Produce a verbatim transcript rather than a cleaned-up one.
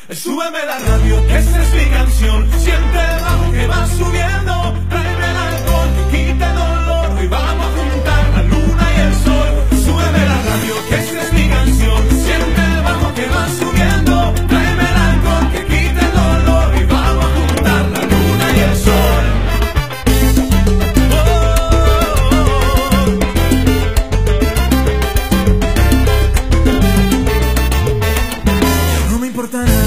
Súbeme la radio, que esa es mi canción. Siente el bajo que va subiendo. Tráeme el alcohol que quite el dolor. Y vamos a juntar la luna y el sol. Súbeme la radio, que esa es mi canción. Siente el bajo que va subiendo. Tráeme el alcohol que quite el dolor. Y vamos a juntar la luna y el sol. No me importa nada